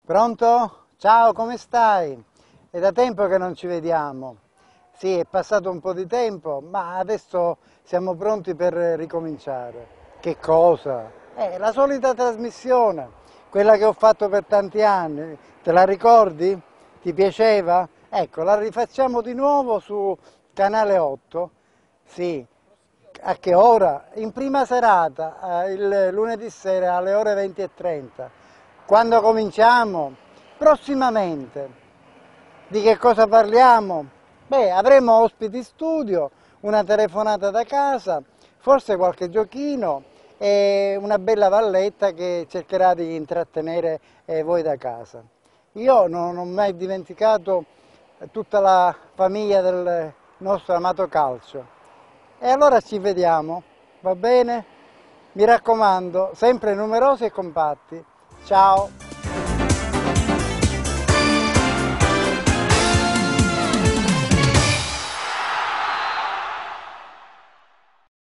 Pronto? Ciao, come stai? È da tempo che non ci vediamo. Sì, è passato un po' di tempo, ma adesso siamo pronti per ricominciare. Che cosa? La solita trasmissione, quella che ho fatto per tanti anni. Te la ricordi? Ti piaceva? Ecco, la rifacciamo di nuovo su Canale 8. Sì. A che ora? In prima serata, il lunedì sera alle ore 20:30. Quando cominciamo? Prossimamente. Di che cosa parliamo? Beh, avremo ospiti in studio, una telefonata da casa, forse qualche giochino e una bella valletta che cercherà di intrattenere voi da casa. Io non ho mai dimenticato tutta la famiglia del nostro amato calcio. E allora ci vediamo, va bene? Mi raccomando, sempre numerosi e compatti. Ciao!